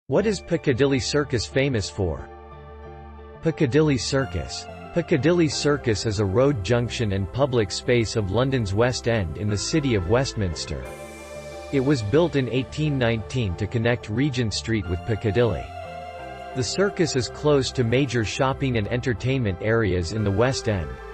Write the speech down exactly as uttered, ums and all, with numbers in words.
What is Piccadilly Circus famous for? Piccadilly Circus. Piccadilly Circus is a road junction and public space of London's West End in the City of Westminster. It was built in eighteen nineteen to connect Regent Street with Piccadilly. The circus is close to major shopping and entertainment areas in the West End.